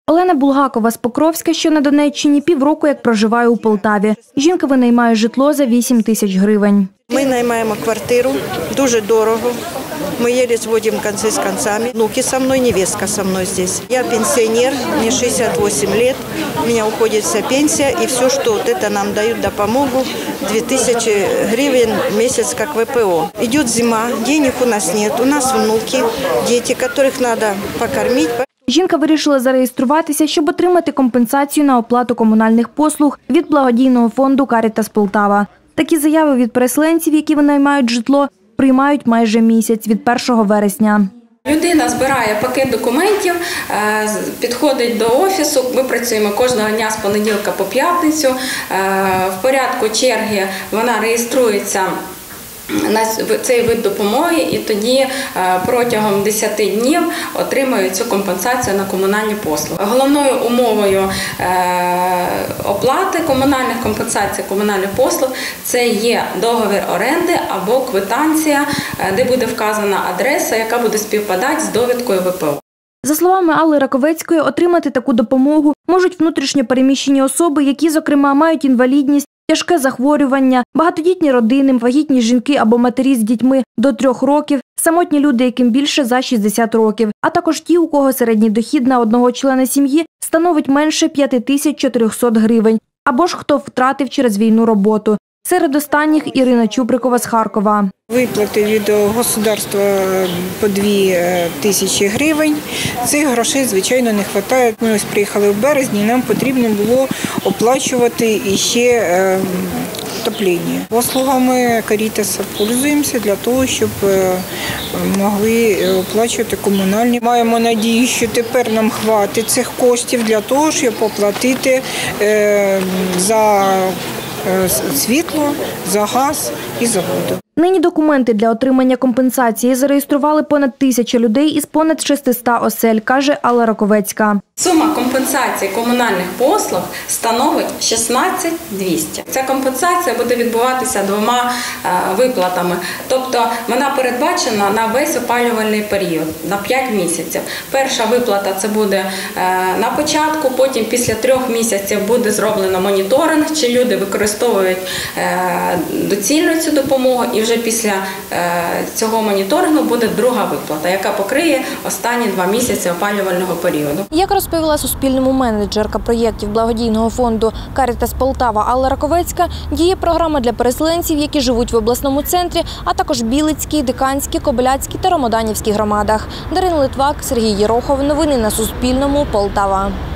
Олена Булгакова з Покровська, що на Донеччині, півроку як проживає у Полтаві. Жінка винаймає житло за 8 тисяч гривень. Ми наймаємо квартиру, дуже дорого. Мы еле сводим концы с концами. Внуки со мной, невестка со мной здесь. Я пенсионер, мне 68 лет, у меня уходит вся пенсия, и все, что вот это нам дают допомогу, 2000 гривен в месяц, как ВПО. Идет зима, денег у нас нет, у нас внуки, дети, которых надо покормить. Жінка вирішила зареєструватися, щоб отримати компенсацію на оплату комунальних послуг від благодійного фонду «Карітас Полтава». Такі заяви від переселенців, які винаймають житло, приймають майже місяць, від 1 вересня. Людина збирає пакет документів, підходить до офісу, ми працюємо кожного дня з понеділка по п'ятницю. В порядку черги вона реєструється на цей вид допомоги і тоді протягом 10 днів отримує цю компенсацію на комунальні послуги. Головною умовою оплати комунальних компенсацій, комунальних послуг – це є договір оренди або квитанція, де буде вказана адреса, яка буде співпадати з довідкою ВПО. За словами Алли Раковецької, отримати таку допомогу можуть внутрішньо переміщені особи, які, зокрема, мають інвалідність, тяжке захворювання, багатодітні родини, вагітні жінки або матері з дітьми до 3 років, самотні люди, яким більше за 60 років, а також ті, у кого середній дохід на одного члена сім'ї становить менше 5400 гривень, або ж хто втратив через війну роботу. Серед останніх Ірина Чуприкова з Харкова. Виплати від государства по 2000 гривень. Цих грошей, звичайно, не вистачає. Ми ось приїхали в березні, нам потрібно було оплачувати іще отоплення. Послугами Карітаса пользуємося для того, щоб могли оплачувати комунальні. Маємо надію, що тепер нам хватить цих коштів для того, щоб оплатити за світло, за газ і за воду. Нині документи для отримання компенсації зареєстрували понад 1000 людей із понад 600 осель, каже Алла Раковецька. Сума компенсації комунальних послуг становить 16200. Ця компенсація буде відбуватися 2 виплатами. Тобто вона передбачена на весь опалювальний період, на 5 місяців. Перша виплата – це буде на початку, потім після 3 місяців буде зроблено моніторинг, чи люди використовують доцільно цю допомогу. І вже після цього моніторингу буде друга виплата, яка покриє останні 2 місяці опалювального періоду. Як розповіла Суспільному менеджерка проєктів благодійного фонду «Карітас Полтава» Алла Раковецька, діє програма для переселенців, які живуть в обласному центрі, а також Білицькій, Диканській, Кобиляцькій та Ромоданівській громадах. Дарина Литвак, Сергій Єрохов. Новини на Суспільному. Полтава.